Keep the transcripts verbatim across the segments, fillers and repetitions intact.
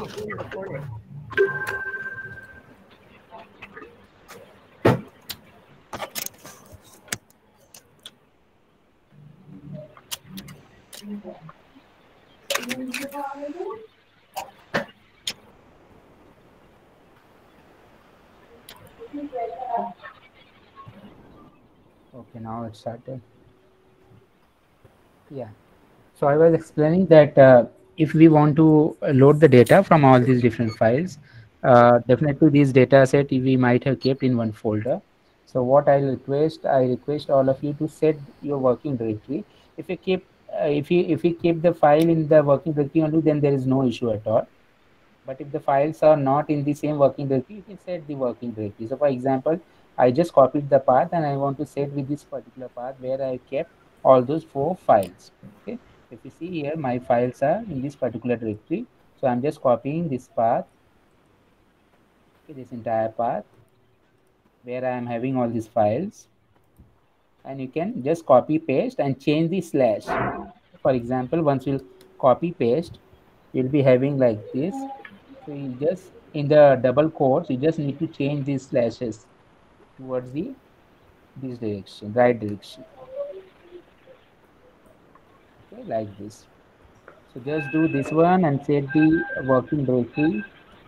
being recorded. Okay, now it started. Yeah. So I was explaining that uh, if we want to load the data from all these different files, uh, definitely these data set we might have kept in one folder. So what I request, I request all of you to set your working directory. If you keep, uh, if you if you keep the file in the working directory only, then there is no issue at all. But if the files are not in the same working directory, you can set the working directory. So for example, I just copied the path and I want to set with this particular path where I kept all those four files. Okay. If you see here, my files are in this particular directory. So I'm just copying this path, okay, this entire path where I am having all these files. And you can just copy paste and change the slash. For example, once you copy paste, you'll be having like this. So you just in the double quotes, you just need to change these slashes towards the this direction, right direction. Okay, like this. So just do this one and set the working directory.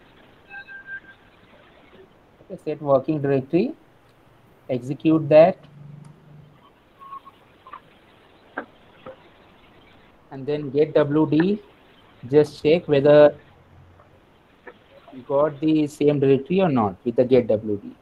Okay, set working directory, execute that, and then get W D. Just check whether you got the same directory or not with the get W D.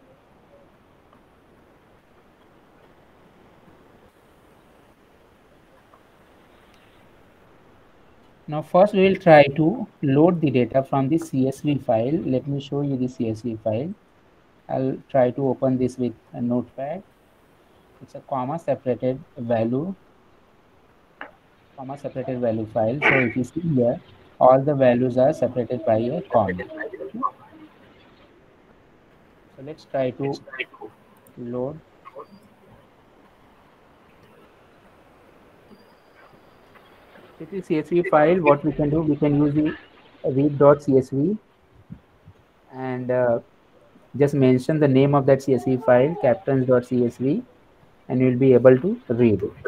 Now first we will try to load the data from the C S V file. Let me show you the C S V file. I'll try to open this with a notepad. It's a comma separated value, comma separated value file. So if you see here, all the values are separated by a comma. Okay. So let's try to load. With the C S V file, what we can do, we can use the read.csv and uh, just mention the name of that C S V file, captains.csv, and you'll be able to read it.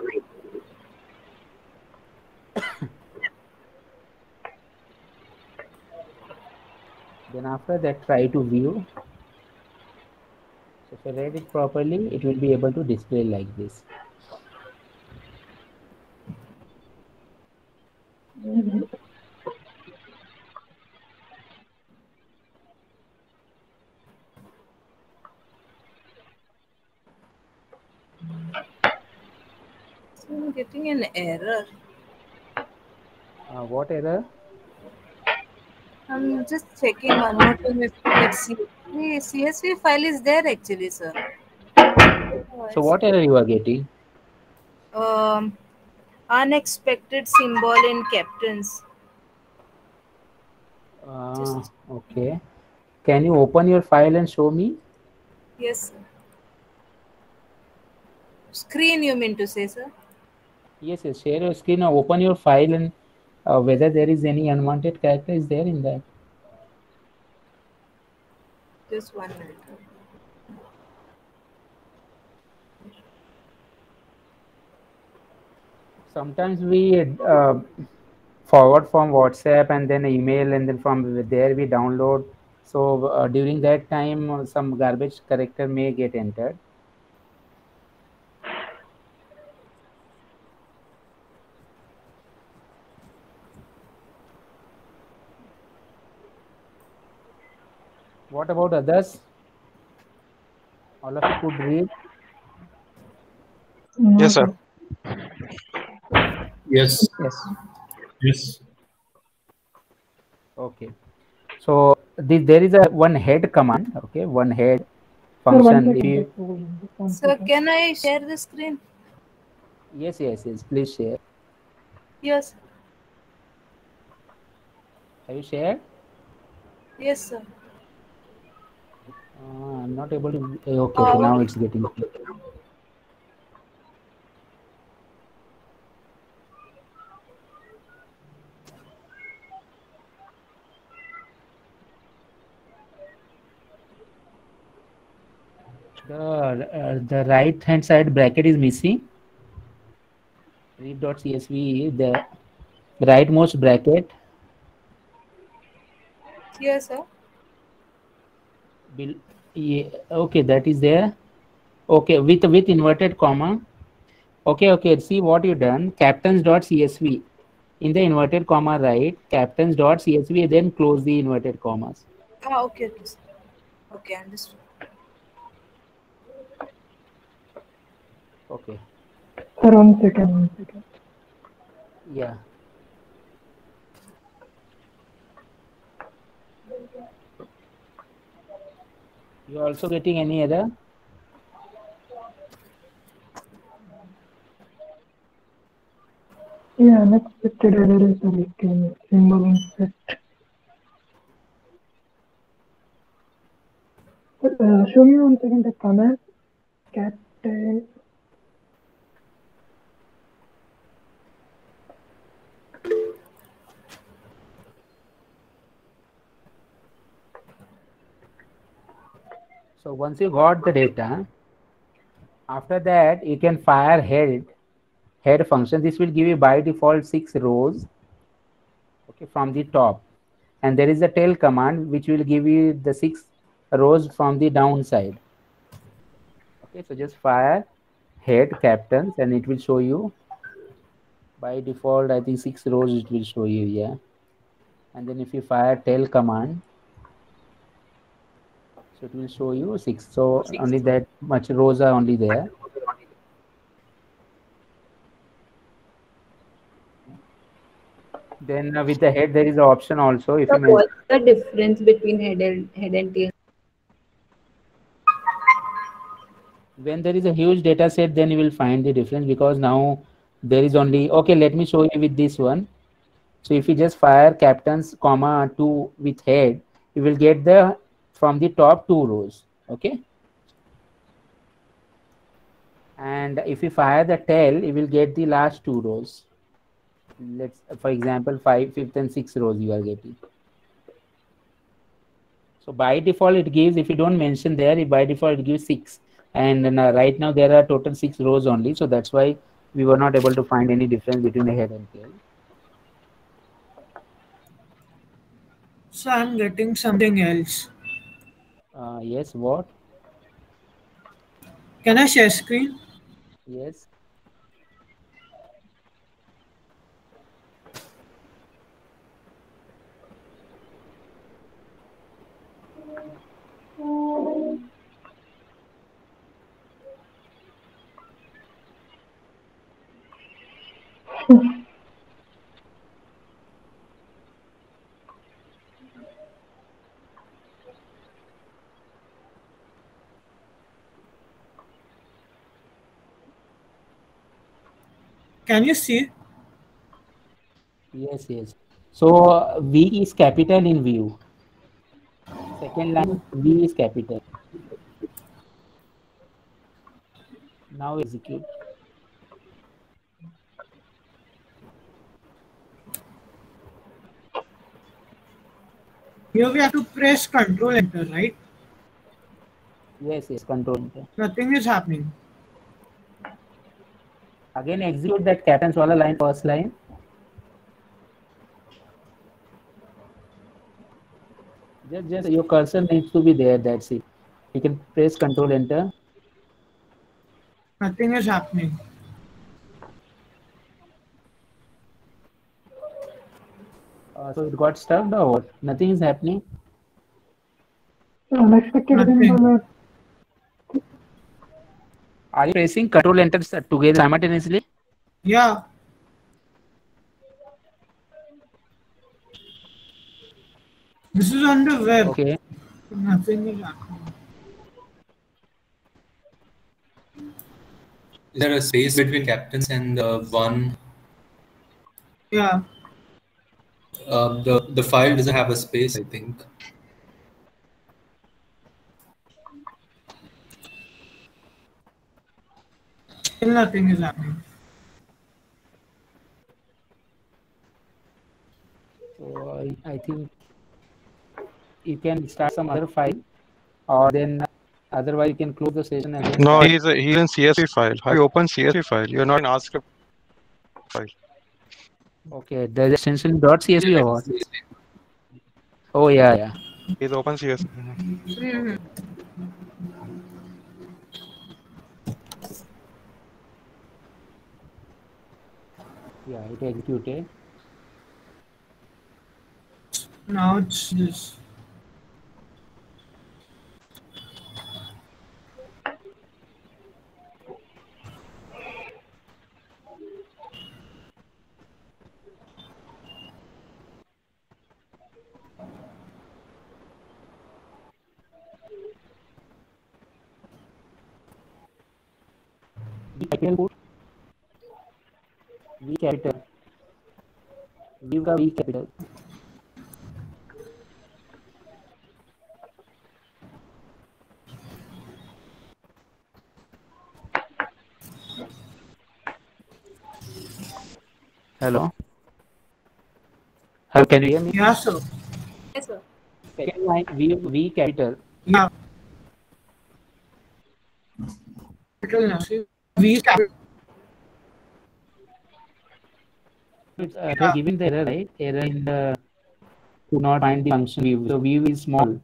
Then after that, try to view. So if I read it properly, it will be able to display like this. So I'm getting an error. Uh, what error? I'm just checking one more time if that C S V, C S V file is there actually, sir. Oh, So it's what error you are getting? um, unexpected symbol in captains. Uh, Just okay. Can you open your file and show me? yes, sir. Screen you mean to say, sir? Yes, yes. Share your screen or open your file and uh, whether there is any unwanted character is there in that. Just one minute. Sometimes we uh, forward from WhatsApp and then email and then from there we download. So uh, during that time, uh, some garbage character may get entered. What about others? All of you could read. Yes, sir. Yes, Yes. yes. Okay. So the, there is a one head command. Okay, one head function. If you, Sir, can I share the screen? yes, yes, yes. Please share. Yes, Have you shared? yes, sir. Uh, I'm not able to. eh, Okay, okay. Uh, Now it's getting. The uh, the right hand side bracket is missing. Read.csv, the rightmost bracket. Here, sir. Will, yeah, okay, that is there. Okay, with with inverted comma. Okay, okay. See what you done. Captains.csv. In the inverted comma, right? Captains.csv. Then close the inverted commas. Ah, okay, okay, sir. Okay, understood. Okay. Sir, one second, one second. Yeah. You also getting any other? Yeah, unexpected error is a like in symbol inset. But, uh, show me one second the command. Captain. So once you got the data, after that you can fire head head function. This will give you by default six rows. Okay, from the top, and there is a tail command which will give you the six rows from the downside. Okay, so just fire head captains and it will show you by default. I think six rows it will show you. Yeah, and then if you fire tail command, so it will show you six. So only that much rows are only there. Then uh, with the head there is an option also. If So you mention, what's the difference between head and head and tail? when there is a huge data set, then you will find the difference, because now there is only, okay, let me show you with this one. So if you just fire captains comma two with head, you will get the from the top two rows. Okay, and if you fire the tail, you will get the last two rows. Let's, for example, five fifth and sixth rows you are getting. So by default it gives, if you don't mention there, by default it gives six, and uh, right now there are total six rows only, so that's why we were not able to find any difference between the head and tail. So I'm getting something else. Uh, yes, what? Can I share screen? Yes. Can you see? Yes, yes. So uh, V is capital in view. Second line, V is capital. Now execute. Here we have to press Control Enter, right? Yes, yes, control enter. Nothing is happening. Again execute that captain's wala line, first line. Just, just your cursor needs to be there, that's it. You can press control enter. Nothing is happening. Uh, so it got stuck or what? Nothing is happening. Unexpected Nothing. symbol. Are you pressing control enter together simultaneously? Yeah. This is on the web. Okay. Nothing is happening. Is there a space between captains and the one? Yeah. Uh, the the file doesn't have a space, I think. Still nothing is happening. So I, I think you can start some other file, or then Otherwise, you can close the session and then No, start. he's a, he's in C S V file. How do you open C S V file? You're not in R script file. Okay, there's extension dot C S V or what? Oh yeah, yeah. He's open C S V. Mhm. Yeah, it executed. Now it's this. V capital put. V capital. V का V capital. Hello. How can you hear me? Yeah, sir. Yes, sir. Second line V V capital. Yeah. Capital now. See, V is capital. It's uh, it was giving the error, right? Error in the could not find the function view. So view is small.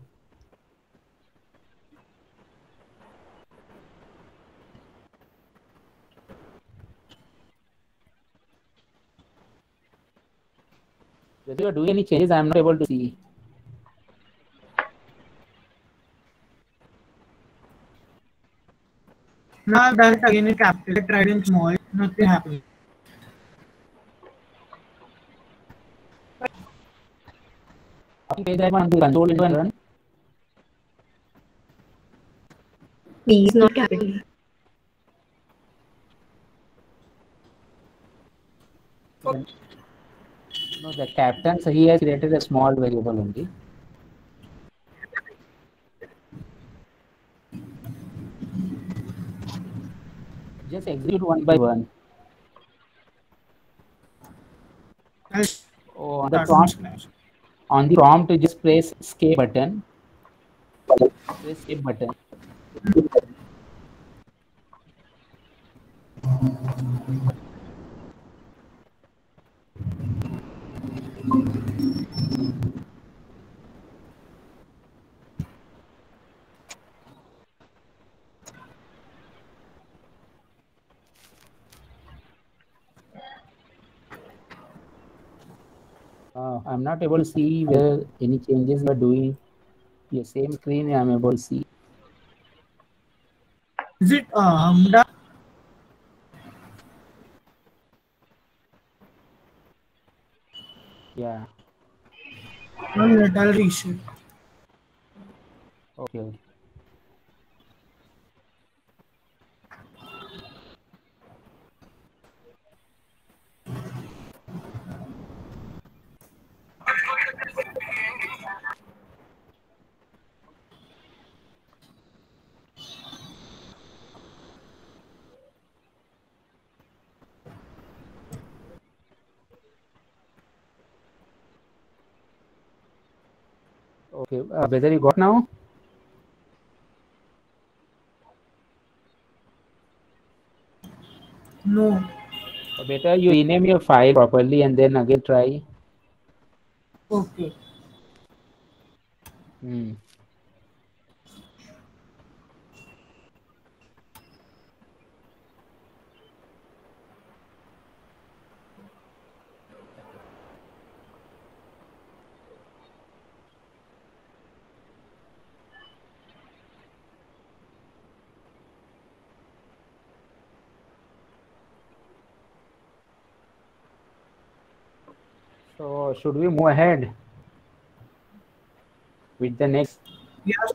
Whether you are doing any changes, I am not able to see. Now I've done it again in capital. I tried in small. Nothing happened. Okay, that one, the control into and run. V is not capital. No, the captain, so he has created a small variable only. Just execute one by one. I'll Oh, on the start from prompt, scratch. on the prompt, you just press escape button. Press escape button. Uh, I'm not able to see where any changes you are doing. The same screen I'm able to see. Is it uh, Hamda? Yeah. One minute, I'll reshoot. Okay. Okay. Okay. Uh, whether you got now? No. Or better you rename your file properly and then again try. Okay. Hmm. So should we move ahead with the next? Yes.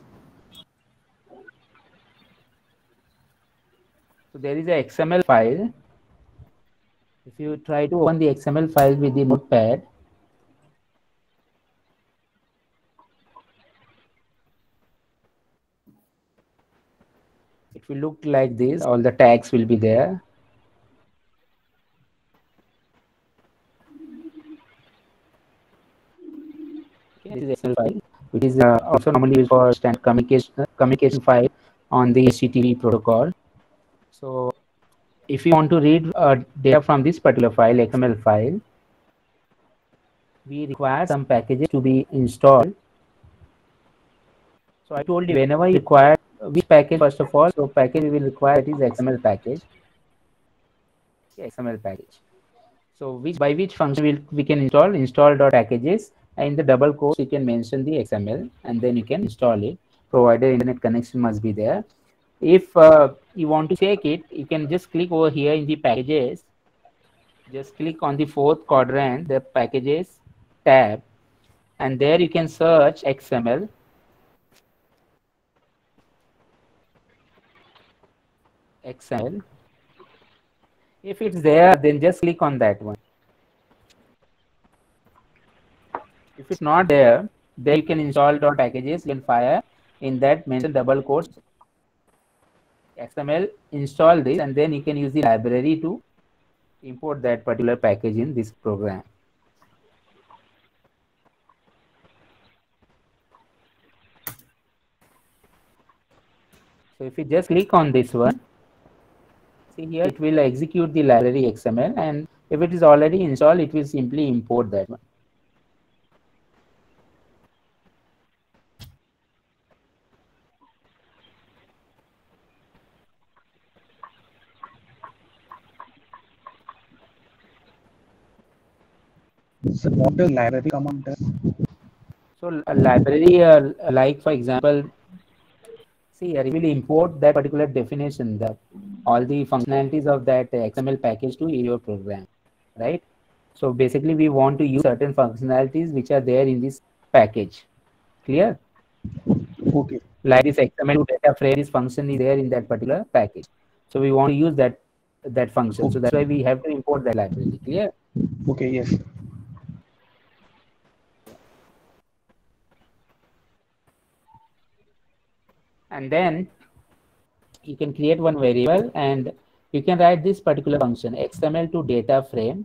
So there is a X M L file. If you try to open the X M L file with the notepad, it will look like this. All the tags will be there. Okay, this is X M L file, which is uh, also normally used for standard communication communication file on the H T T P protocol. So if you want to read uh, data from this particular file, X M L file, we require some packages to be installed. So I told you whenever you require which package first of all, so package we will require it is X M L package. X M L package. So which by which function we'll, we can install install dot packages, and in the double quotes you can mention the X M L and then you can install it, provided internet connection must be there. If uh, you want to check it, you can just click over here in the packages, just click on the fourth quadrant, the packages tab, and there you can search X M L. X M L. If it's there, then just click on that one. If it's not there, then you can install dot packages, you can fire in that mention double quotes X M L, install this, and then you can use the library to import that particular package in this program. So if you just click on this one, see here it will execute the library X M L, and if it is already installed, it will simply import that one. So what does library command does? So a library, uh, like for example, see here, it will import that particular definition, that all the functionalities of that X M L package to your program, right? So basically, we want to use certain functionalities which are there in this package. Clear? Okay. Like this X M L data frame, this function is there in that particular package. So we want to use that that function. Okay. So that's why we have to import that library. Clear? Okay. Yes. And then you can create one variable and you can write this particular function X M L to data frame.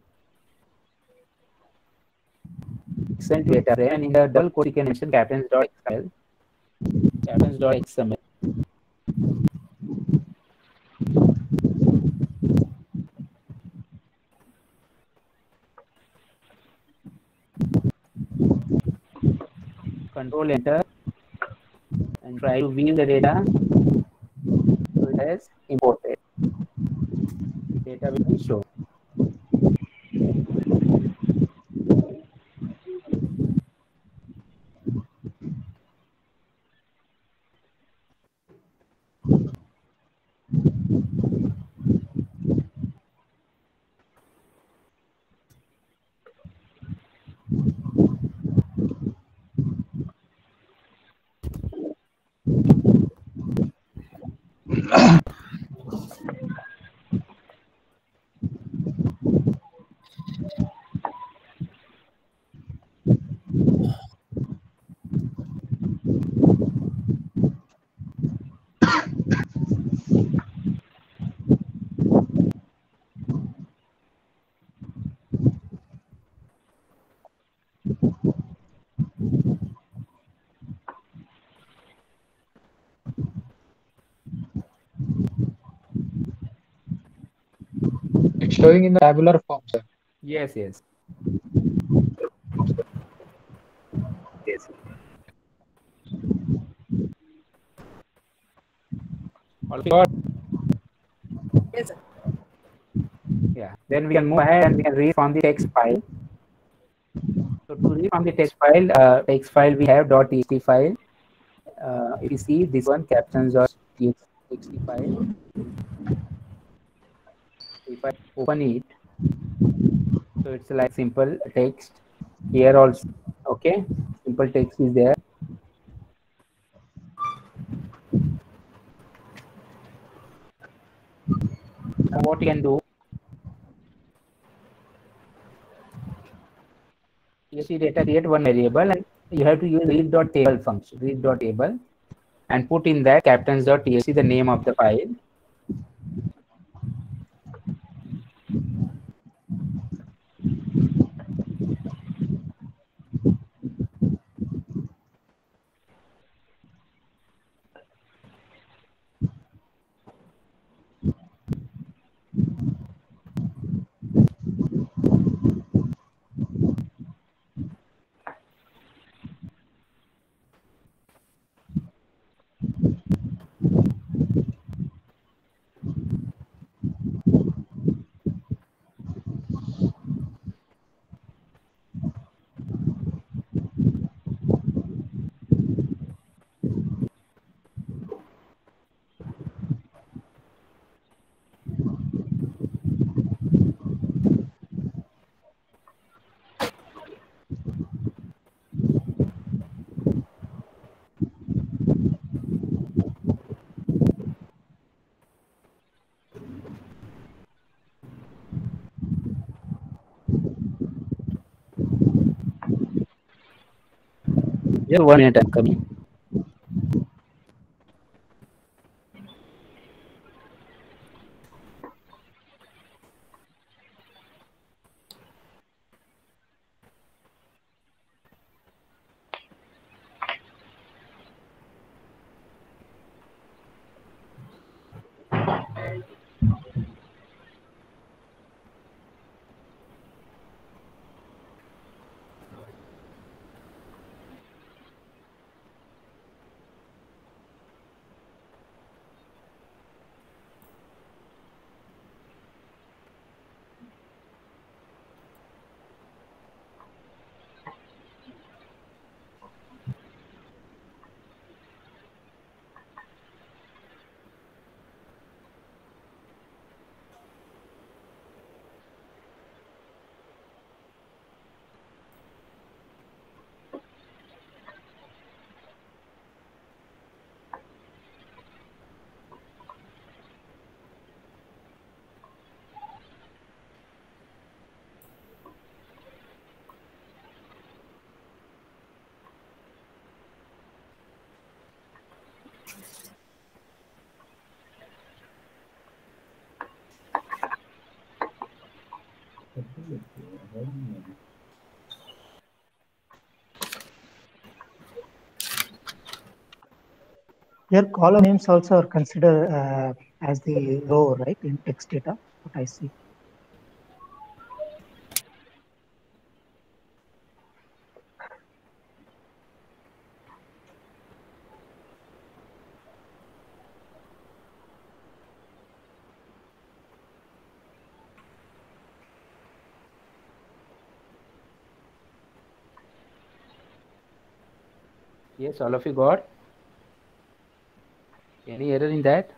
X M L to data frame, and in the double quote you can mention captains.xml. Captains.xml. Control enter and try to view the data. So it has imported. Data will be shown. It's showing in the tabular form, sir. Yes, yes. Yes. All got? Yes, sir. Yeah. Then we can move ahead and we can read from the text file. So to read from the text file, uh, text file we have .txt file. Uh, if you see this one, captions.txt file. If I open it, so it's like simple text here also. Okay, simple text is there. Now what you can do? T S C data, create one variable and you have to use read.table function, read.table, and put in that captains.txt the name of the file. Yeah, one minute, I'm coming. Your column names also are considered uh, as the row, right, in text data, what I see. Yes, all of you got? Any error in that?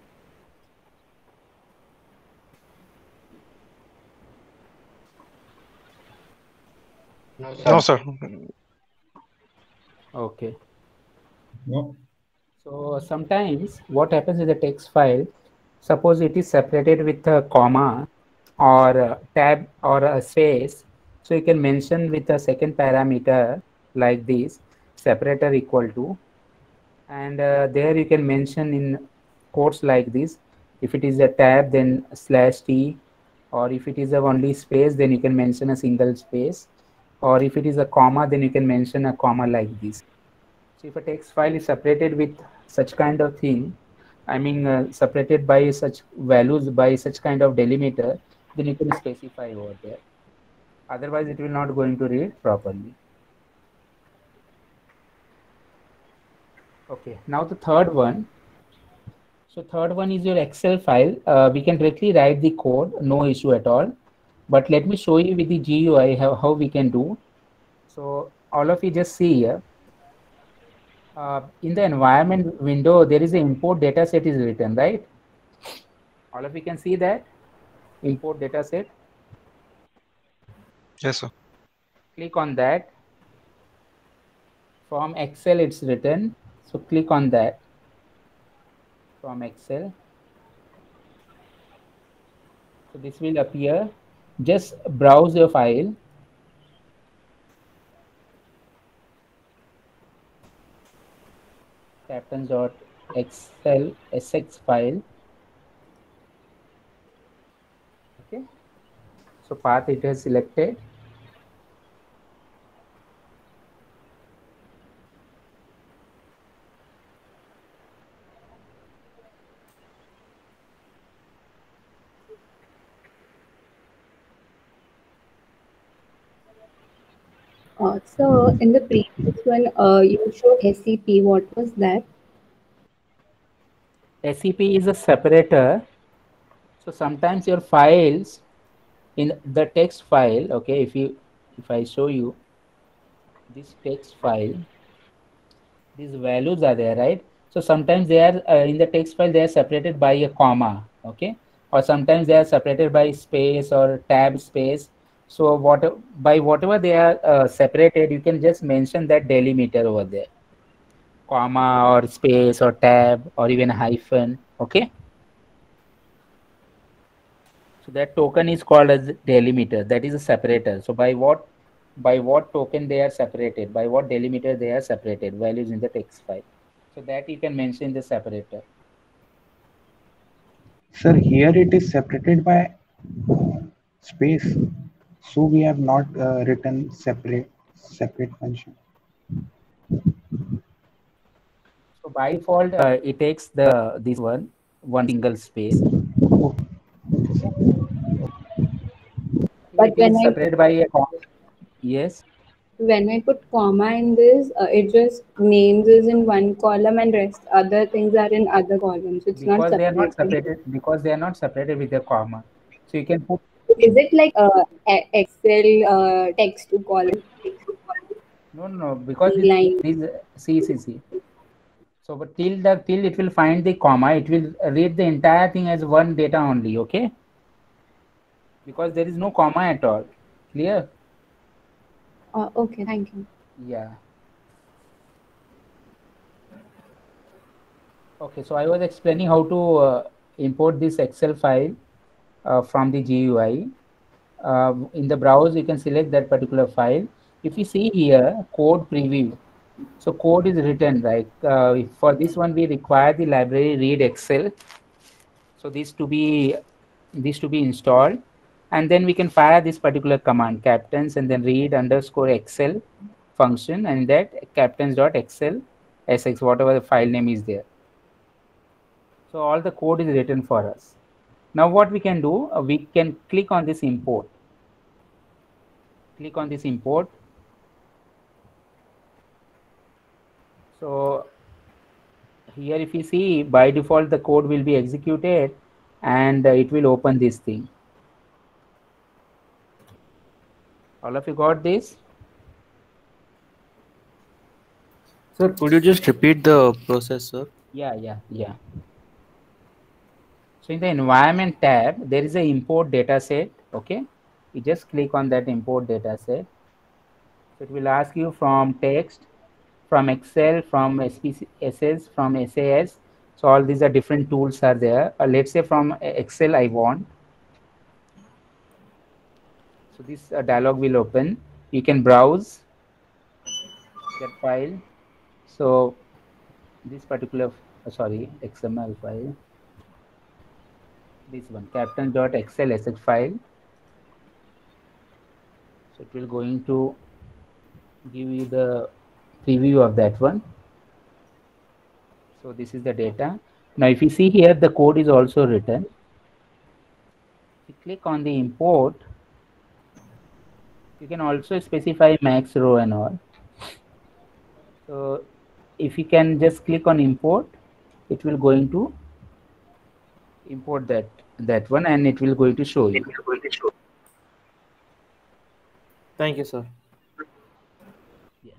No, sir. Okay. No. So sometimes what happens in the text file, suppose it is separated with a comma or a tab or a space. So you can mention with a second parameter like this, separator equal to, and uh, there you can mention in quotes like this. If it is a tab, then slash t, or if it is a only space, then you can mention a single space, or if it is a comma, then you can mention a comma like this. So if a text file is separated with such kind of thing, I mean uh, separated by such values, by such kind of delimiter, then you can specify over there. Otherwise, it will not going to read properly. Okay, now the third one. So third one is your Excel file. Uh, we can directly write the code, no issue at all. But let me show you with the G U I how, how we can do. So all of you just see here. Uh, in the environment window, there is an import data set is written, right? All of you can see that import data set. Yes, sir. Click on that. From Excel, it's written. So click on that. From Excel. So this will appear. Just browse your file. captains.excel sx file. Okay. So path it has selected. Uh, so in the previous one, uh, you showed S C P. What was that? S C P is a separator. So sometimes your files in the text file, okay, if you if I show you this text file, these values are there, right? So sometimes they are uh, in the text file, they are separated by a comma, okay, or sometimes they are separated by space or tab space. So what by whatever they are uh, separated, you can just mention that delimiter over there, comma or space or tab or even a hyphen, okay. So that token is called as delimiter. That is a separator. So by what by what token they are separated, by what delimiter they are separated, values in the text file. So that you can mention in the separator. Sir, here it is separated by uh, space, so we have not uh, written separate separate function. So by default, uh, it takes the this one one single space. But It when is I separated by a comma. Yes. when I put comma in this, uh, it just names is in one column and rest other things are in other columns. It's not Because they are not separated. separated. Because they are not separated with a comma. So you can put. Is it like uh, e- Excel uh, text to column No, no, no. Because this line? this see see see. So but till the till it will find the comma, it will read the entire thing as one data only. Okay. Because there is no comma at all. Clear? Uh, okay, thank you. Yeah. Okay, so I was explaining how to uh, import this Excel file uh, from the G U I. Uh, in the browse, you can select that particular file. If you see here, code preview. So code is written, right? Uh, for this one, we require the library read Excel. So this to be this to be installed, and then we can fire this particular command captains and then read underscore Excel function and that captains.excel sx whatever the file name is there. So all the code is written for us. Now what we can do, uh, we can click on this import. Click on this import. So here if you see, by default the code will be executed and uh, it will open this thing. All of you got this? Sir, could you just repeat the process, sir? Yeah, yeah, yeah. So in the environment tab, there is a import data set. Okay. You just click on that import data set. So it will ask you from text, from Excel, from S P S S, from S A S. So all these are different tools are there. Uh, let's say from Excel I want. So this uh, dialog will open. You can browse that file. So this particular, uh, sorry, X M L file. This one, captain.excel asset file. So it will going to give you the preview of that one. So this is the data. Now if you see here, the code is also written. If you click on the import, you can also specify max row and all. So if you can just click on import, it will going to import that that one and it will going to show you. Thank you, sir. Yeah.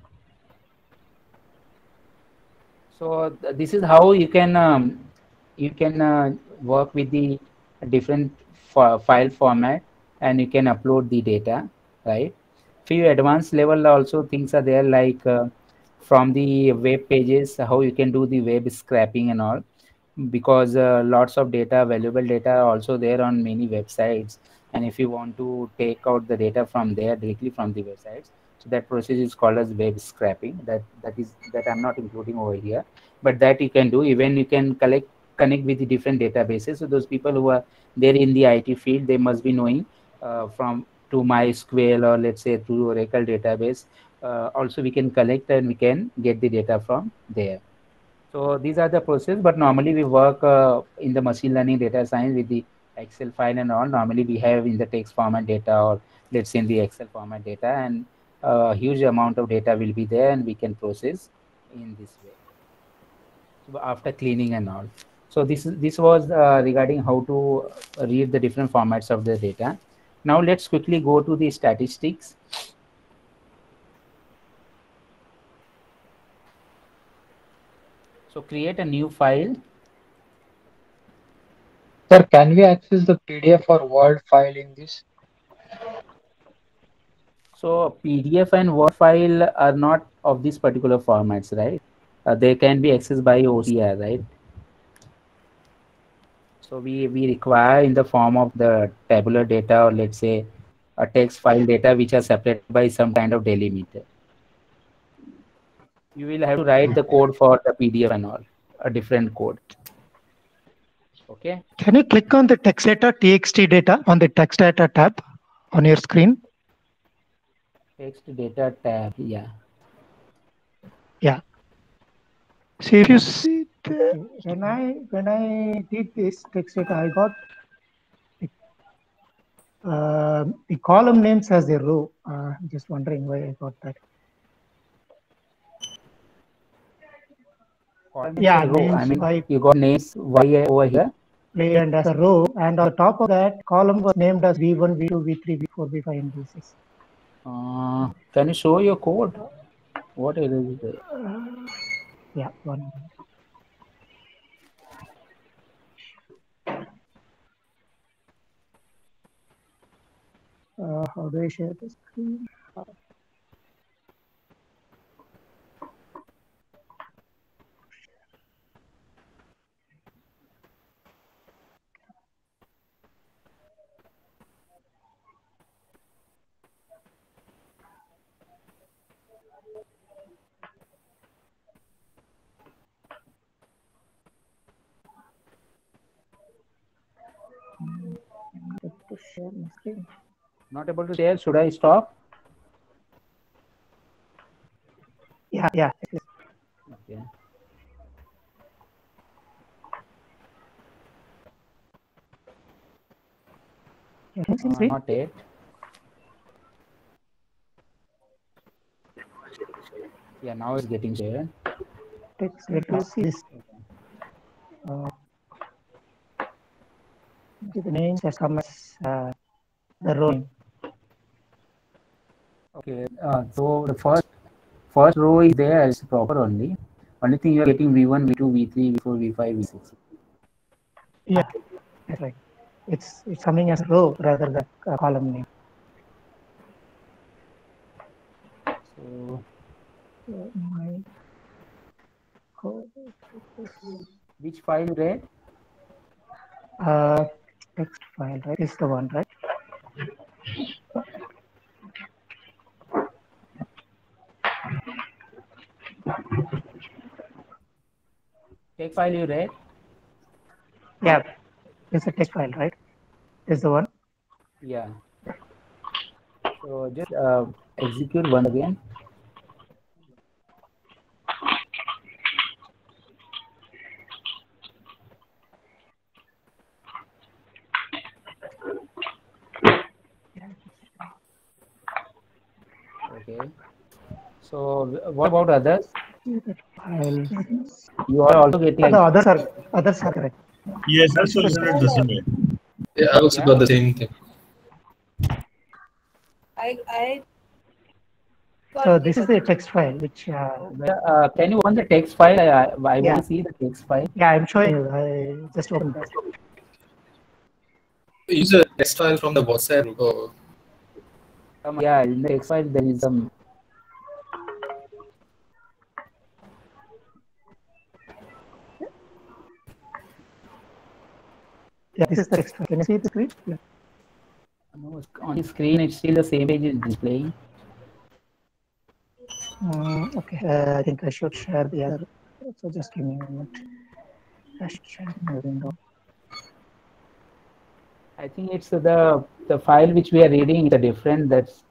So th this is how you can um, you can uh, work with the different file format and you can upload the data, right? Few advanced level also things are there, like uh, from the web pages, how you can do the web scraping and all, because uh, lots of data, valuable data are also there on many websites, and if you want to take out the data from there directly from the websites, so that process is called as web scraping. That that is that I'm not including over here, but that you can do. Even you can collect connect with the different databases. So those people who are there in the I T field, they must be knowing uh, from to MySQL or let's say to Oracle database. Uh, also we can collect and we can get the data from there. So these are the process, but normally we work uh, in the machine learning data science with the Excel file and all. Normally we have in the text format data, or let's say in the Excel format data, and a huge amount of data will be there and we can process in this way. So after cleaning and all. So this this was uh, regarding how to read the different formats of the data. Now let's quickly go to the statistics. So create a new file. Sir, can we access the P D F or Word file in this? So P D F and Word file are not of these particular formats, right? Uh, they can be accessed by O C R, right? So we, we require in the form of the tabular data, or let's say a text file data which are separated by some kind of delimiter. You will have to write the code for the P D F and all, a different code. Okay. Can you click on the text data, T X T data on the text data tab on your screen? Text data tab, yeah. Yeah. So if you see the, when I when I did this text data, I got uh, the column names as a row. Uh, I'm just wondering why I got that. Yeah, row. names I mean, by you got names Y over here. and as a row, and on top of that, column was named as V one, V two, V three, V four, V five, and V six. Uh, can you show your code? What it is there? Uh, yeah, one. Uh, how do I share the screen? To share my screen. Not able to share. Should I stop? Yeah, yeah. Okay. Uh, not yet. Yeah, now it's getting shared. Text, let me see this. Uh, the names has come as uh, the row name. Okay, uh, so the first first row is there as proper only. Only thing you are getting V one, V two, V three, V four, V five, V six. Yeah, that's right. It's it's coming as a row rather than a column name. So my code. Which file you read? Uh, text file, right? Is the one, right? Text file you read? Yeah, it's a text file, right? Is the one? Yeah. So just uh, execute one again. Okay. So what about others? File. You are also getting. The others are others are correct. Yes, that's what the same way. Yeah, I also Yeah. got the same thing. I I So this is the text file, which. Uh, uh, can you open the text file? I, I, I Yeah. want to see the text file. yeah, I'm showing you. I just opened that. Use a text file from the WhatsApp group. Or... Um, yeah, in the text file there is some. Yeah, this is the text file. Can you see the screen? Yeah. No, on the screen it's still the same page is displaying. Mm, okay, uh, I think I should share the other. So just give me a moment. I should share my window. I think it's the the file which we are reading is a different. That's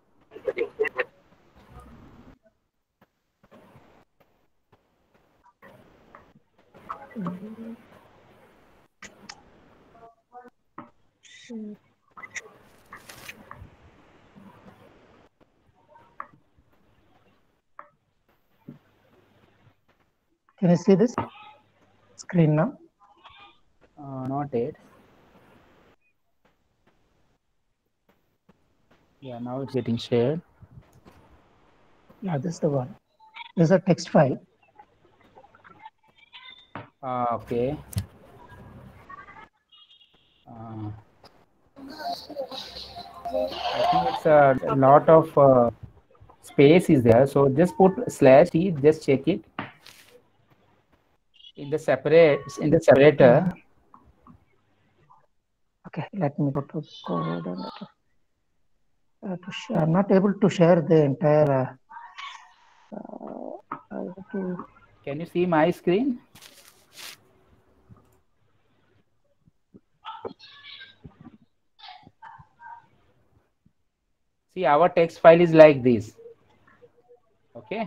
Can you see this screen now? uh, not it. Yeah, now it's getting shared. Yeah, this is the one. This is a text file. Uh, okay. Uh, I think it's a, a lot of uh, space is there. So just put slash t. Just check it in the separate in the separator. Okay, let me go to code and uh, to sh- I'm not able to share the entire. Uh, uh, I have to. Can you see my screen? See, our text file is like this. Okay.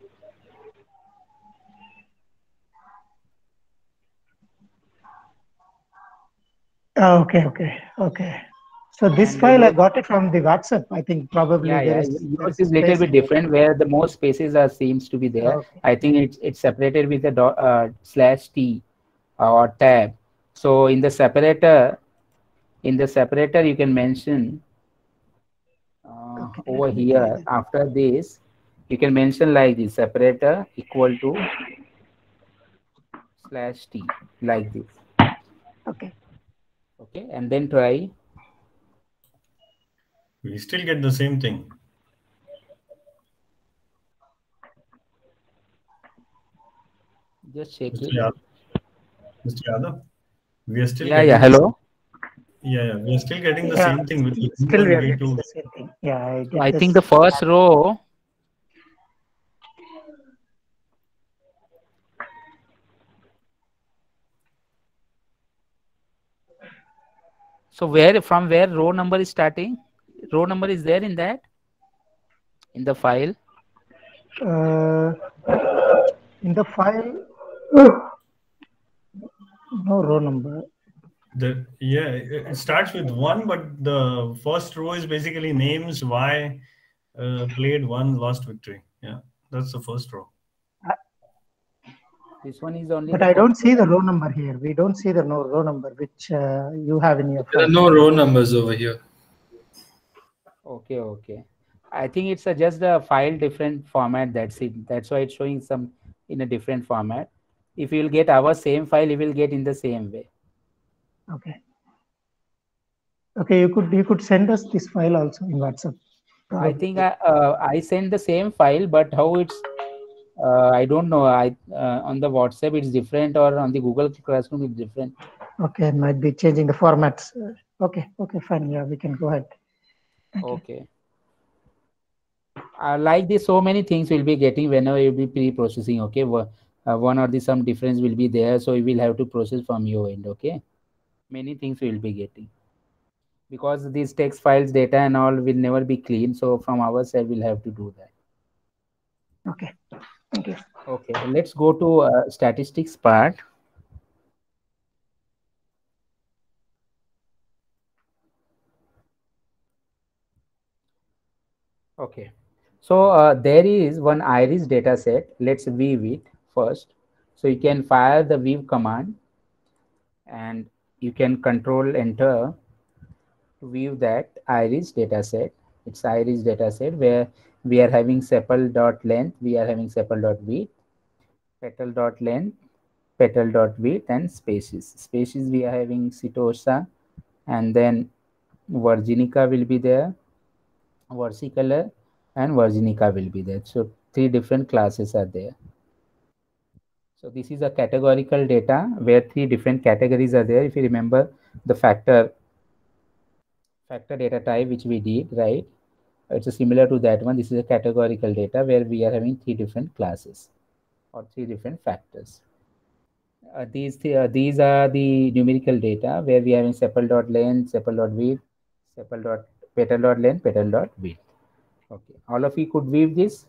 Oh, okay, okay, okay. So this And file I yours- got it from the WhatsApp. I think probably yeah, there yeah. is there Yours is is little space bit there. different, where the most spaces are seems to be there. Okay. I think it's it's separated with a dot, uh, slash t or tab. So in the separator, in the separator, you can mention uh, Okay, over let me here try that. after this, you can mention like this: separator equal to slash t, like this. Okay. Okay, and then try. We still get the same thing. Just check Mister it. Yadav, Mister Yadav, we are still Yeah, getting yeah. the Hello. Yeah, yeah, we are still getting the Yeah, same thing with the still two we and are V getting two. the same thing. Yeah, I get I this. think the first row. So where from where row number is starting? Row number is there in that in the file. Uh, in the file, no row number. The yeah, it it starts with one, but the first row is basically names why uh, played one lost victory. Yeah, that's the first row. This one is only But the I don't first. see the row number here. We don't see the no row number which uh, you have in your There are file. no row numbers over here. Okay, okay. I think it's a, just the file different format. That's it. That's why it's showing some in a different format. If you will get our same file, you will get in the same way. Okay. Okay, you could you could send us this file also in WhatsApp. I think I uh, I send the same file, but how it's uh, I don't know. I uh, on the WhatsApp it's different, or on the Google Classroom it's different. Okay, might be changing the formats. Uh, Okay, okay, fine. Yeah, we can go ahead. Thank you. Okay. Uh, like this, so many things will be getting whenever you'll be pre-processing. Okay, Wha- uh, one or the some difference will be there, so you will have to process from your end. Okay, many things we will be getting because these text files, data, and all will never be clean. So from our side, we'll have to do that. Okay, thank you. Okay, let's go to uh, statistics part. Okay, so uh, there is one iris data set. Let's view it first. So you can fire the view command and you can control enter to view that iris data set. It's iris data set where we are having sepal dot length, we are having sepal dot width, petal dot length, petal dot width, and species. Species we are having Setosa, and then Virginica will be there, versicolor, and Virginica will be there. So three different classes are there. So this is a categorical data where three different categories are there. If you remember the factor factor data type which we did, right? It's a similar to that one. This is a categorical data where we are having three different classes or three different factors. Uh, these th uh, these are the numerical data where we are having sepal dot length, sepal dot width, sepal dot petal dot length, petal dot width. Okay, all of you could view this.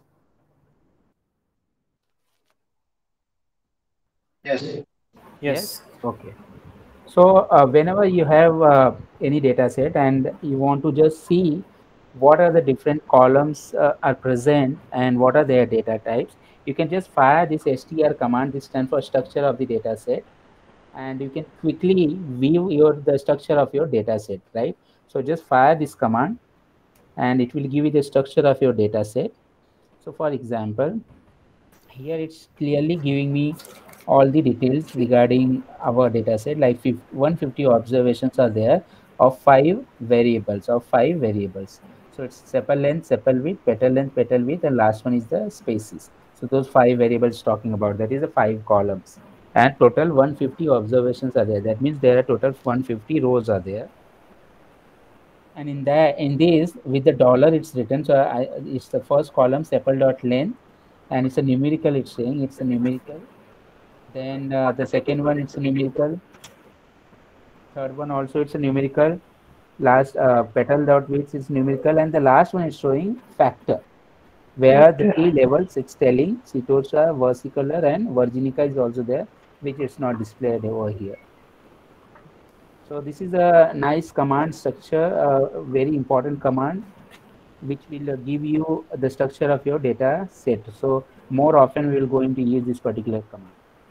Yes. Yes. Yes. Okay. So uh, whenever you have uh, any data set and you want to just see what are the different columns uh, are present and what are their data types, you can just fire this str command. This stands for structure of the data set, and you can quickly view your the structure of your data set, right? So just fire this command and it will give you the structure of your data set. So for example, here it's clearly giving me all the details regarding our data set, like one hundred fifty observations are there of five variables of five variables. So it's sepal length, sepal width, petal length, petal width, and last one is the species. So those five variables talking about, that is the five columns, and total one hundred fifty observations are there. That means there are total one hundred fifty rows are there. And in that, in this, with the dollar, it's written. So I, it's the first column, sepal dot length, and it's a numerical. It's saying it's a numerical. Then uh, the second one, it's a numerical. Third one also, it's a numerical. Last uh, petal dot width is numerical, and the last one is showing factor, where the three levels it's telling setosa, versicolor, and virginica is also there, which is not displayed over here. So this is a nice command structure, a very important command, which will uh, give you the structure of your data set. So more often we will going to use this particular command.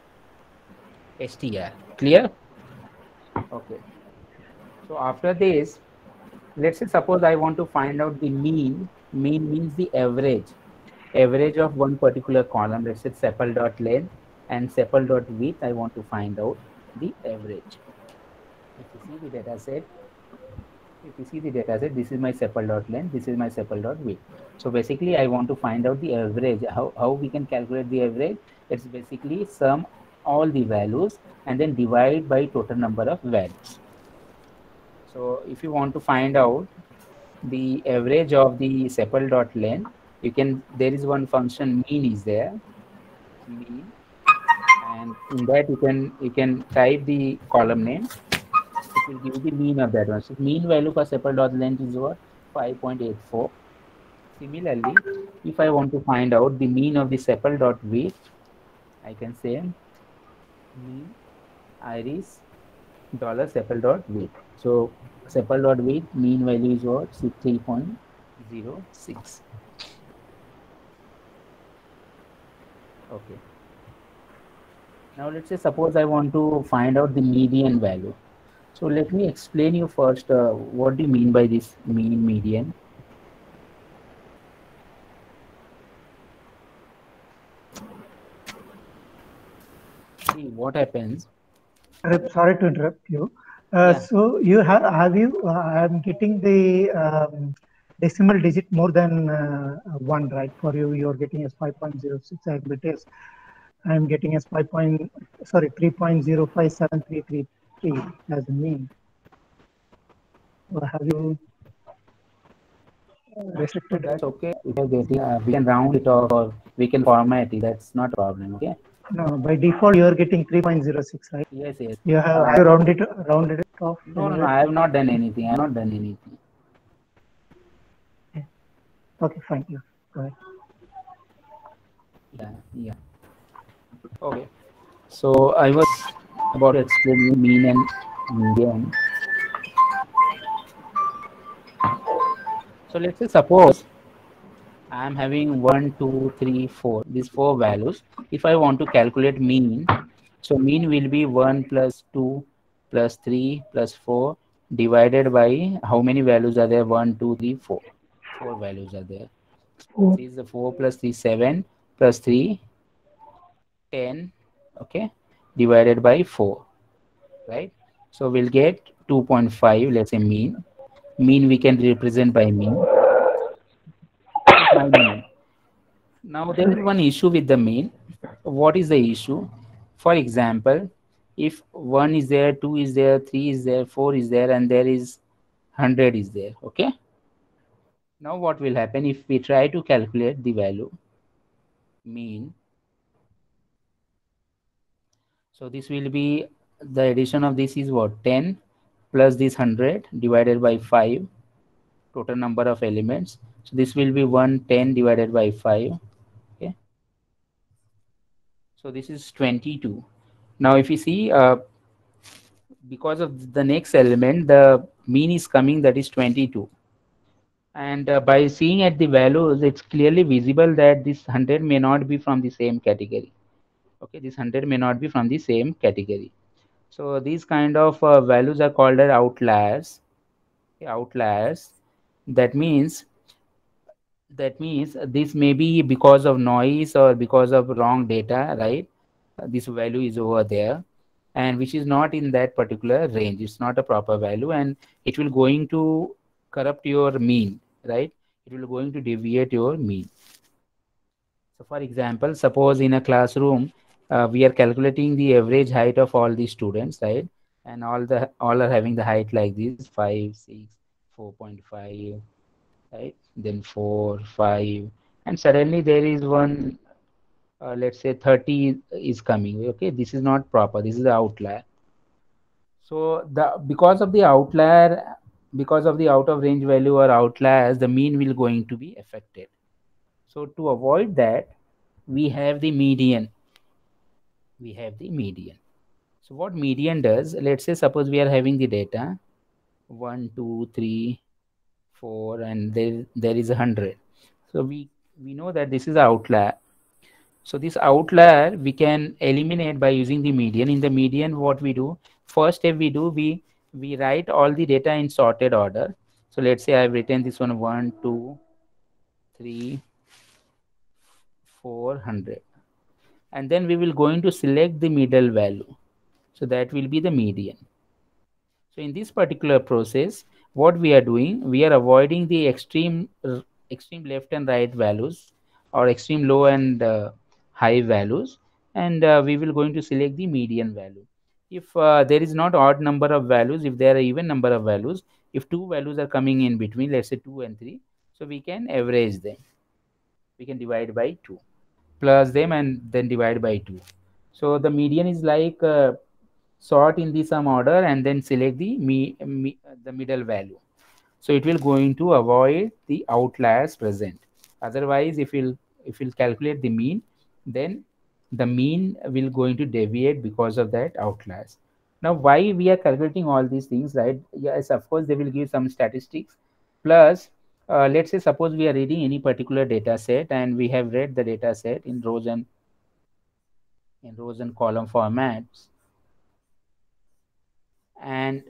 str, clear? Okay. So after this, let's say suppose I want to find out the mean. Mean means the average, average of one particular column. Let's say sepal dot length and sepal dot width. I want to find out the average. If you see the data set, if you see the data set, this is my sepal dot length, this is my sepal dot width. So basically, I want to find out the average. How, how we can calculate the average? It's basically sum all the values and then divide by total number of values. So if you want to find out the average of the sepal dot length, you can, there is one function mean is there, mean, and in that you can you can type the column name. It will give the mean of that one. So mean value for sepal dot length is what? five point eight four. Similarly, if I want to find out the mean of the sepal dot width, I can say mean iris dollar sepal dot width. So sepal dot width mean value is what? three point zero six. Okay. Now let's say suppose I want to find out the median value. So let me explain you first uh, what do you mean by this mean median. See what happens. Uh, Sorry to interrupt you. Uh, Yeah. So you have have you? Uh, I'm getting the um, decimal digit more than uh, one, right? For you, you're getting as five point zero six. I believe it is. I'm getting as five point sorry three point zero five seven three three three as a mean. Or have you uh, restricted? That's okay. If you're getting, uh, we can round it off or we can format it. That's not a problem. Okay. No, by default you're getting three point zero six, right? Yes, yes. You have, Uh, have you rounded it rounded it off? No, no, no. I have not done anything. I have not done anything. Okay, fine. Yeah, go ahead. Yeah, yeah. Okay. So I was about to explain you mean and median. So let's say suppose I am having one, two, three, four, these four values. If I want to calculate mean, so mean will be one plus two plus three plus four divided by how many values are there? One, two, three, four. Four values are there. Four. This is the four plus three, seven plus three, ten, okay, divided by four, right? So we'll get two point five, let's say mean. Mean we can represent by mean. My mean. Now there is one issue with the mean. What is the issue? For example, if one is there, two is there, three is there, four is there, and there is one hundred is there, okay? Now what will happen if we try to calculate the value mean? So this will be the addition of this is what? ten plus this one hundred divided by five, total number of elements. So this will be one hundred ten divided by five. Okay. So this is twenty-two. Now if you see, uh, because of the next element, the mean is coming, that is twenty-two. And uh, by seeing at the values, it's clearly visible that this one hundred may not be from the same category. Okay, this one hundred may not be from the same category. So these kind of uh, values are called as outliers. Okay, outliers. That means that means this may be because of noise or because of wrong data, right? Uh, this value is over there, and which is not in that particular range. It's not a proper value, and it will going to corrupt your mean, right? It will going to deviate your mean. So for example, suppose in a classroom, uh, we are calculating the average height of all the students, right? And all the all are having the height like this, five, six, four point five, right? Then four, five, and suddenly there is one, uh, let's say thirty is coming. Okay, this is not proper. This is the outlier. So the because of the outlier, because of the out of range value or outliers, the mean will going to be affected. So to avoid that, we have the median. We have the median. So what median does, let's say suppose we are having the data one, two, three, four, and there there is a hundred. So we we know that this is an outlier. So this outlier we can eliminate by using the median. In the median, what we do, first step we do, we we write all the data in sorted order. So let's say I've written this one one, two, three, four hundred. And then we will going to select the middle value. So that will be the median. So in this particular process, what we are doing, we are avoiding the extreme extreme left and right values or extreme low and uh, high values, and uh, we will going to select the median value. If uh, there is not odd number of values, if there are even number of values, if two values are coming in between, let's say two and three, so we can average them. We can divide by two, plus them, and then divide by two. So the median is like uh, sort in the some order and then select the me, me the middle value. So it will going to avoid the outliers present. Otherwise, if we'll if we'll calculate the mean, then the mean will going to deviate because of that outliers. Now, why we are calculating all these things, right? Yes, of course, they will give some statistics. Plus, uh, let's say suppose we are reading any particular data set and we have read the data set in rows and in rows and column formats, and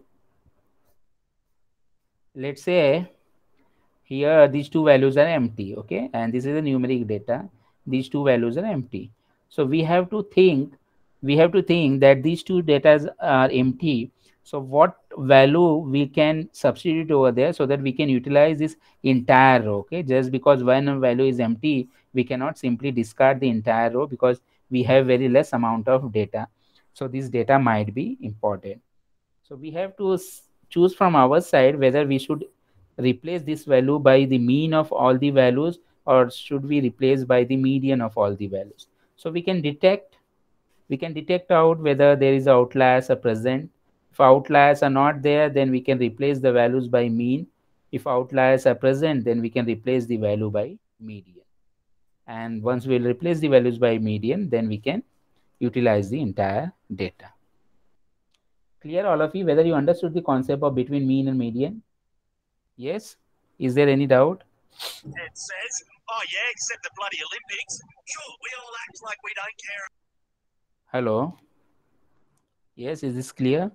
let's say here these two values are empty, okay, and this is a numeric data. These two values are empty. So we have to think, we have to think that these two data are empty. So what value we can substitute over there so that we can utilize this entire row, okay? Just because one value is empty, we cannot simply discard the entire row because we have very less amount of data. So this data might be important. So we have to choose from our side whether we should replace this value by the mean of all the values or should we replace by the median of all the values. So we can detect, we can detect out whether there is outliers are present. If outliers are not there, then we can replace the values by mean. If outliers are present, then we can replace the value by median. And once we'll replace the values by median, then we can utilize the entire data. Clear, all of you, whether you understood the concept of between mean and median? Yes? Is there any doubt? It says, oh yeah, except the bloody Olympics. Sure, we all act like we don't care. Hello? Yes, is this clear?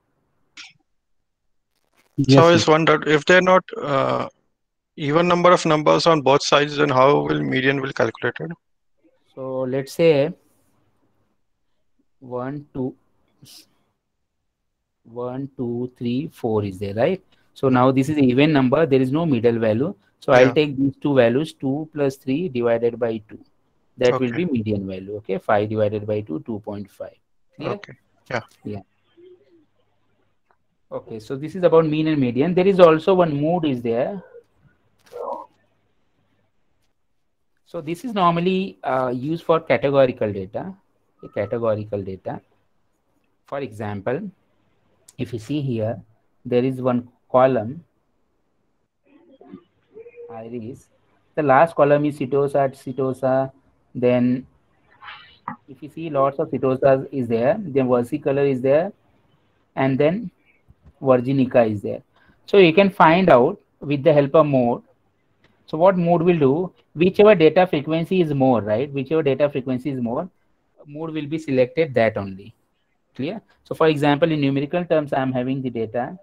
Yes, so I was wondered if they're not uh, even number of numbers on both sides, then how will median will calculated? So let's say one, two, one, two, three, four is there, right? So now this is an even number. There is no middle value. So yeah. I'll take these two values, two plus three divided by two. That okay. will be median value. Okay, five divided by two, two point five. Clear? Okay. Yeah. Yeah. Okay, so this is about mean and median. There is also one mode is there. So this is normally uh, used for categorical data. Okay, categorical data. For example, if you see here, there is one column, iris. The last column is Setosa, Setosa. Then if you see lots of Setosas is there, then versicolor is there, and then Virginica is there. So you can find out with the help of mode. So what mode will do, whichever data frequency is more, right? Whichever data frequency is more, mode will be selected that only. Clear? So for example, in numerical terms, I am having the data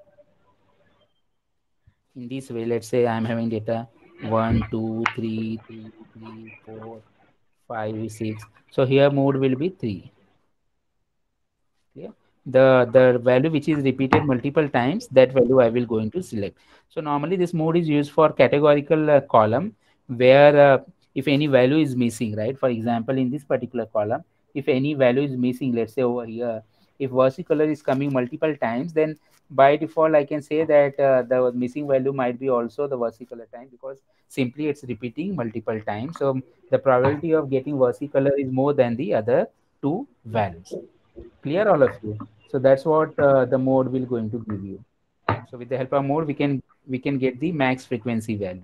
in this way. Let's say I am having data one, two, three, three, three, four, five, six. So here mode will be three. Clear? The the value which is repeated multiple times, that value I will going to select. So normally this mode is used for categorical uh, column where uh, if any value is missing, right? For example, in this particular column, if any value is missing, let's say over here, if versicolor is coming multiple times, then by default, I can say that uh, the missing value might be also the versicolor time, because simply it's repeating multiple times. So the probability of getting versicolor is more than the other two values. Clear, all of you? So that's what uh, the mode will going to give you. So with the help of mode, we can we can get the max frequency value.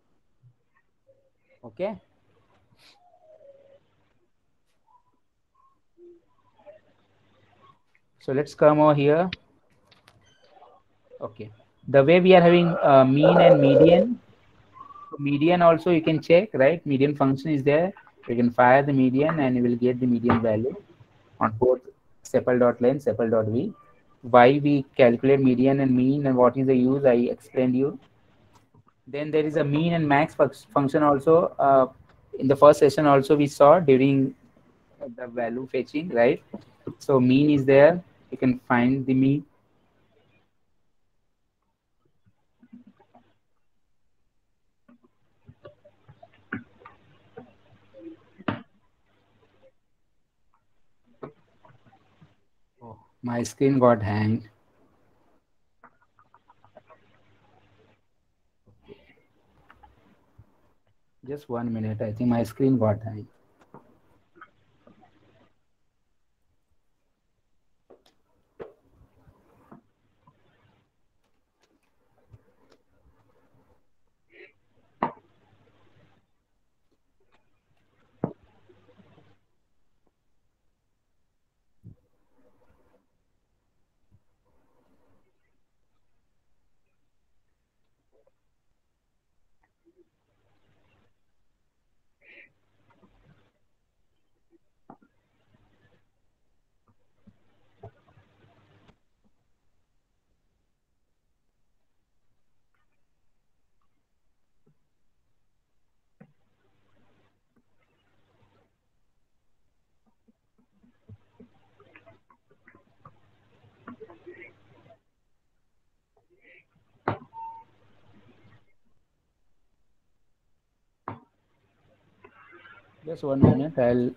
Okay. So let's come over here. Okay. The way we are having uh, mean and median. Median also you can check, right? Median function is there. You can fire the median and you will get the median value on both sepal.len, sepal.v. Why we calculate median and mean and what is the use, I explained you. Then there is a mean and max function also. Uh, in the first session also we saw during the value fetching, right? So mean is there. You can find the mean. Oh, my screen got hanged. Just one minute. I think my screen got hanged. Just one minute. I'll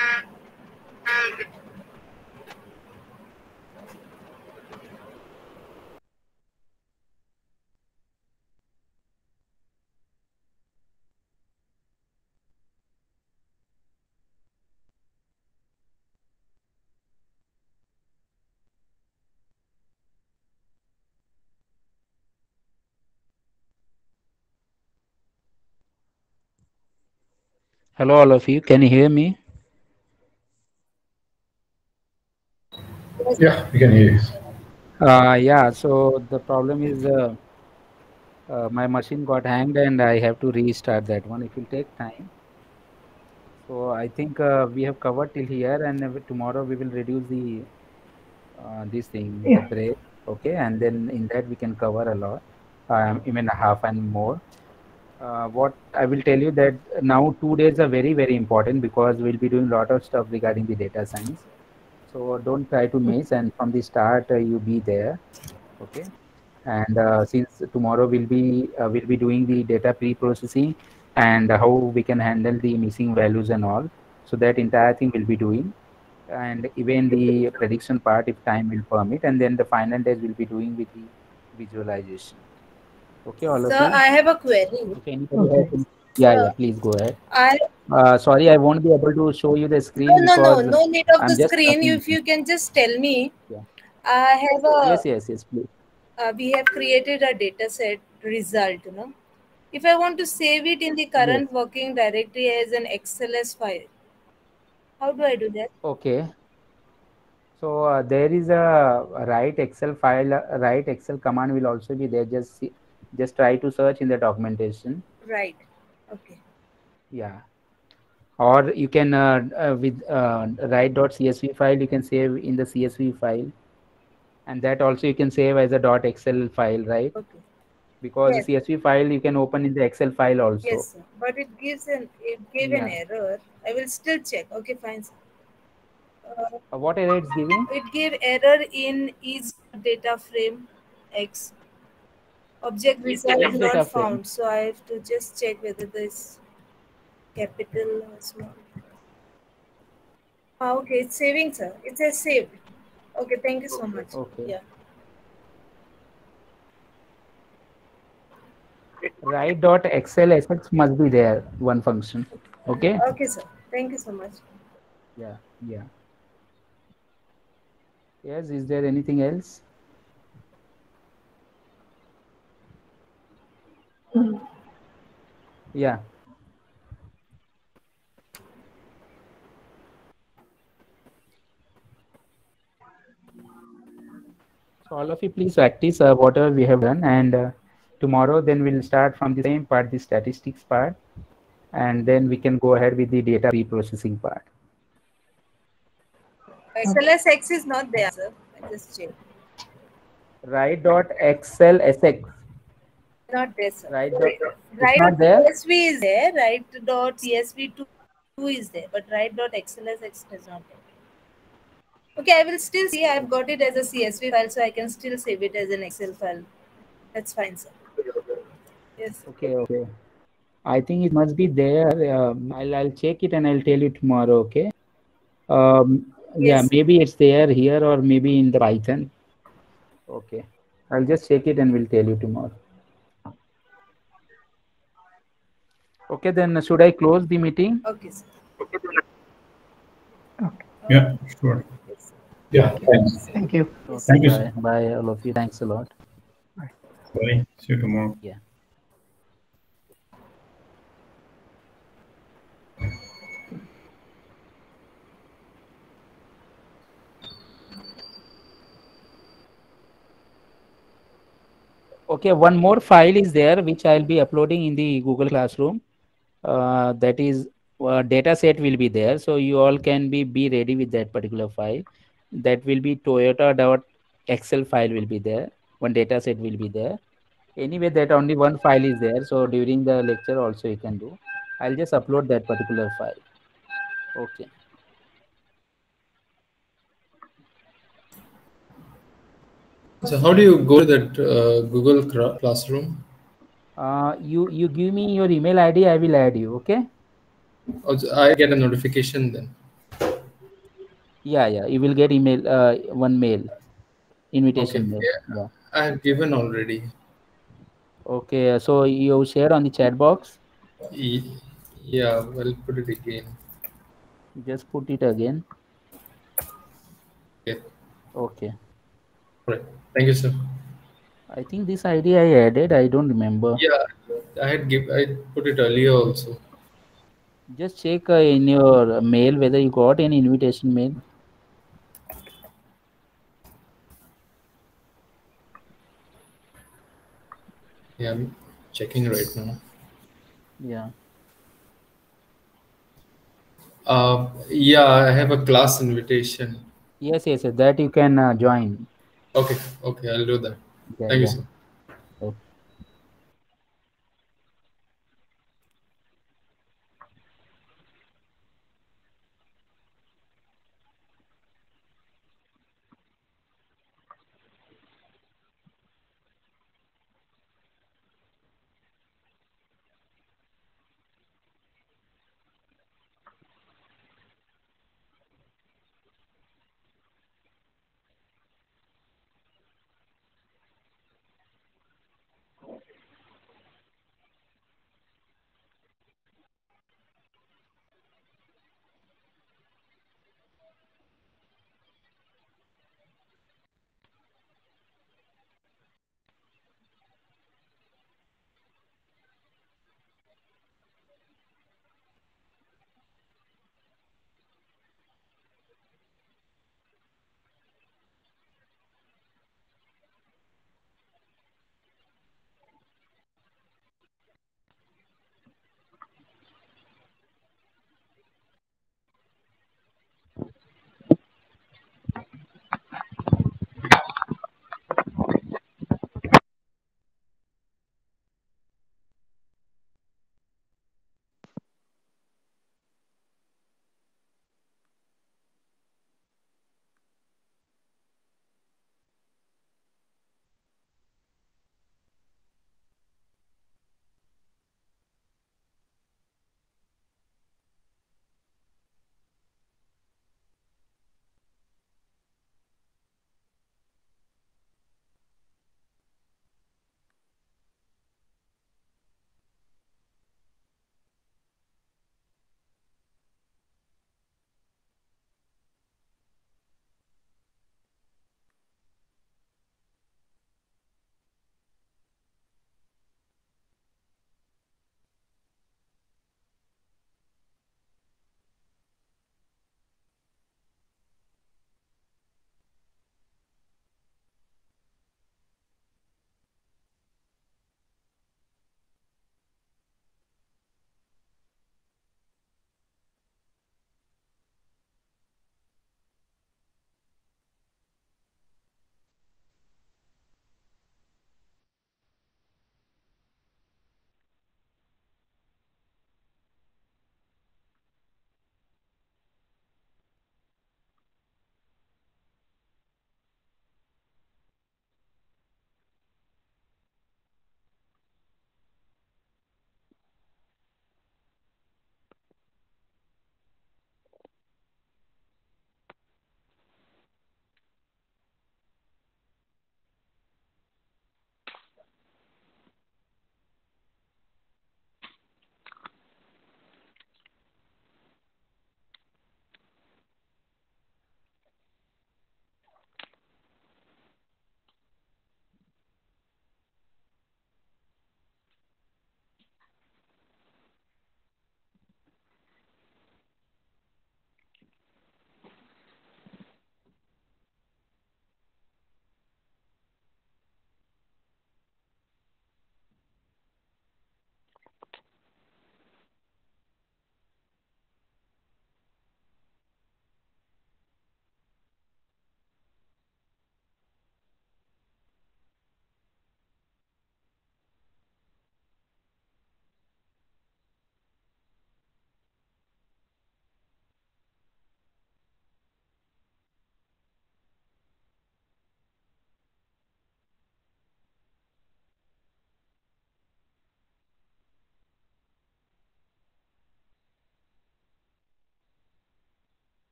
Hello, all of you. Can you hear me? Yeah, we can hear you. Uh, yeah, so the problem is uh, uh, my machine got hanged and I have to restart that one. It will take time. So I think uh, we have covered till here, and uh, tomorrow we will reduce the uh, this thing, the Yeah. break. Okay, and then in that we can cover a lot, um, even a half and more. Uh, what I will tell you that now two days are very very important because we'll be doing a lot of stuff regarding the data science. So don't try to miss, and from the start uh, you be there. Okay, and uh, since tomorrow we'll be uh, we'll be doing the data pre-processing and how we can handle the missing values and all. So that entire thing will be doing, and even the prediction part if time will permit, and then the final days will be doing with the visualization. Okay, all of Sir, you. I have a query. If anybody has any- yeah, Sir, yeah, please go ahead. I Uh, sorry, I won't be able to show you the screen no no no because no need of I'm the just screen. talking. If you can just tell me, Yeah. I have a Yes, yes, yes, please. uh, we have created a data set result. You know, if I want to save it in the current Yes. working directory as an X L S file, how do I do that? Okay. So uh, there is a, a write Excel file, a write Excel command will also be there. Just see, just try to search in the documentation. Right. Okay. Yeah. Or you can uh, uh, with uh, write.csv file, you can save in the C S V file, and that also you can save as a .xl file, right? Okay. Because Yes. the C S V file you can open in the Excel file also. Yes, sir. But it gives an it gave an Yeah. error. I will still check. Okay, fine, sir. Uh, Uh, what error it's giving? it gave error in is data frame X. Object result Which data not frame? found. So I have to just check whether this capital or small. Ah, okay, it's saving, sir. It says saved. Okay, thank you so much. Okay. Yeah. Write.xlsx must be there, one function. Okay. Okay, sir. Thank you so much. Yeah. Yeah. Yes. Is there anything else? Yeah. So all of you please practice uh, whatever we have done, and uh, tomorrow then we'll start from the same part, the statistics part, and then we can go ahead with the data pre-processing part. X L S X is not there, sir. I just checked. Write.xlsx. Not there, sir. Right. Dot, it's Write not dot there. C S V is there. Write dot C S V two is there, but write dot X L S X is not there. Okay, I will still see. I've got it as a C S V file, so I can still save it as an Excel file. That's fine, sir. Yes. Okay. Okay. I think it must be there. Um, I'll I'll check it and I'll tell you tomorrow. Okay. Um. Yeah. Yes. Maybe it's there here or maybe in the Python. Okay. I'll just check it and we'll tell you tomorrow. Okay. Then should I close the meeting? Okay, sir. Yeah, sure. Yeah, thanks. Thank you. Okay, Thank you, bye. sir. Bye, all of you. Thanks a lot. Bye. See you tomorrow. Yeah. Okay, one more file is there which I'll be uploading in the Google Classroom. Uh, that is uh, data set will be there, so you all can be be ready with that particular file. That will be Toyota.excel file will be there. One data set will be there. Anyway, that only one file is there. So during the lecture also you can do. I'll just upload that particular file. Okay. So how do you go to that uh, Google Cra- Classroom? Uh, you you give me your email I D. I will add you. Okay. Or I get a notification then. Yeah, yeah. You will get email. Uh, one mail, Okay. invitation mail. Yeah, Yeah. I have given already. Okay. So you share on the chat box. E- Yeah, well, put it again. Just put it again. Okay. Okay. Right. Thank you, sir. I think this I D I added. I don't remember. Yeah, I had give I put it earlier also. Just check uh, in your mail whether you got any invitation mail. Yeah, I'm checking right now. Yeah. Uh, yeah, I have a class invitation. Yes, yes, yes. That you can uh, join. Okay, okay, I'll do that. Yeah, Thank you, yeah. sir. Okay.